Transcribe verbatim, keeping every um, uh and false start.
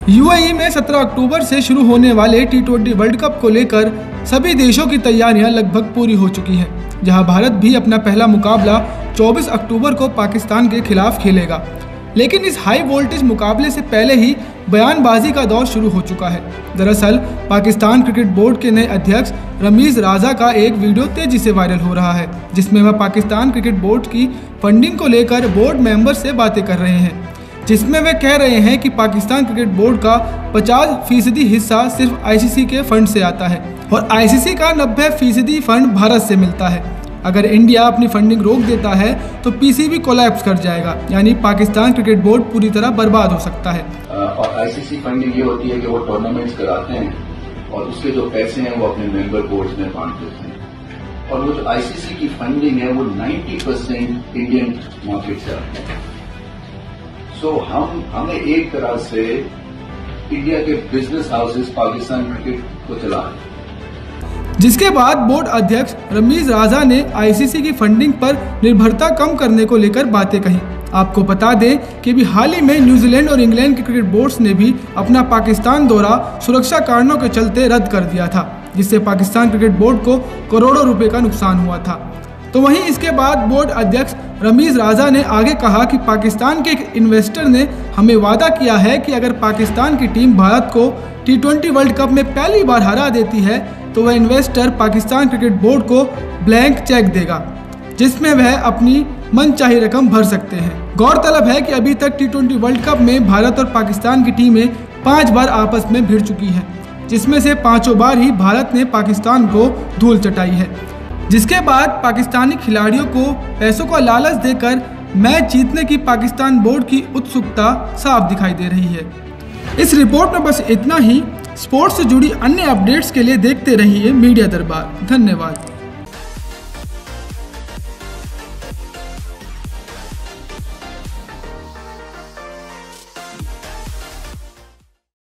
UAE में सत्रह अक्टूबर से शुरू होने वाले टी ट्वेंटी वर्ल्ड कप को लेकर सभी देशों की तैयारियां लगभग पूरी हो चुकी हैं, जहां भारत भी अपना पहला मुकाबला चौबीस अक्टूबर को पाकिस्तान के खिलाफ खेलेगा। लेकिन इस हाई वोल्टेज मुकाबले से पहले ही बयानबाजी का दौर शुरू हो चुका है। दरअसल पाकिस्तान क्रिकेट बोर्ड के नए अध्यक्ष रमीज राजा का एक वीडियो तेजी से वायरल हो रहा है, जिसमें वह पाकिस्तान क्रिकेट बोर्ड की फंडिंग को लेकर बोर्ड मेंबर से बातें कर रहे हैं, जिसमें वे कह रहे हैं कि पाकिस्तान क्रिकेट बोर्ड का पचास फीसदी हिस्सा सिर्फ आईसीसी के फंड से आता है और आईसीसी का नब्बे फीसदी फंड भारत से मिलता है। अगर इंडिया अपनी फंडिंग रोक देता है तो पीसीबी कोलैप्स कर जाएगा, यानी पाकिस्तान क्रिकेट बोर्ड पूरी तरह बर्बाद हो सकता है। और आईसीसी फंडिंग ये होती है कि वो टूर्नामेंट्स कराते हैं और उसके जो पैसे हैं वो अपने मेंबर बोर्ड्स में बांट देते हैं, और वो जो आईसीसी की फंडिंग है वो नब्बे परसेंट इंडियन मार्केट से आती है। सो so, हम हमें एक तरह से इंडिया के बिजनेस हाउसेस पाकिस्तान क्रिकेट को चला रहे हैं। जिसके बाद बोर्ड अध्यक्ष रमीज राजा ने आईसीसी की फंडिंग पर निर्भरता कम करने को लेकर बातें कही। आपको बता दें कि भी हाल ही में न्यूजीलैंड और इंग्लैंड के क्रिकेट बोर्ड्स ने भी अपना पाकिस्तान दौरा सुरक्षा कारणों के चलते रद्द कर दिया था, जिससे पाकिस्तान क्रिकेट बोर्ड को करोड़ों रुपए का नुकसान हुआ था। तो वहीं इसके बाद बोर्ड अध्यक्ष रमीज राजा ने आगे कहा कि पाकिस्तान के एक इन्वेस्टर ने हमें वादा किया है कि अगर पाकिस्तान की टीम भारत को टी ट्वेंटी वर्ल्ड कप में पहली बार हरा देती है तो वह इन्वेस्टर पाकिस्तान क्रिकेट बोर्ड को ब्लैंक चेक देगा, जिसमें वह अपनी मनचाही रकम भर सकते हैं। गौरतलब है कि अभी तक टी ट्वेंटी वर्ल्ड कप में भारत और पाकिस्तान की टीमें पाँच बार आपस में भिड़ चुकी हैं, जिसमें से पाँचों बार ही भारत ने पाकिस्तान को धूल चटाई है, जिसके बाद पाकिस्तानी खिलाड़ियों को पैसों का लालच देकर मैच जीतने की पाकिस्तान बोर्ड की उत्सुकता साफ दिखाई दे रही है। इस रिपोर्ट में बस इतना ही। स्पोर्ट्स से जुड़ी अन्य अपडेट्स के लिए देखते रहिए मीडिया दरबार। धन्यवाद।